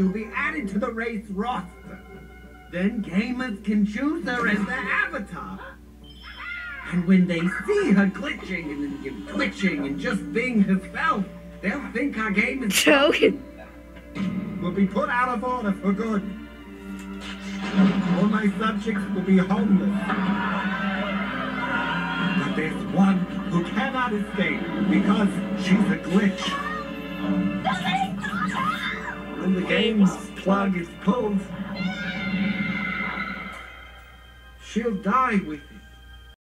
she'll be added to the race roster. Then gamers can choose her as their avatar. And when they see her glitching and twitching and just being herself, they'll think our game is Joking. will be put out of order for good. All my subjects will be homeless. But there's one who cannot escape because she's a glitch. When the game's plug is pulled, she'll die with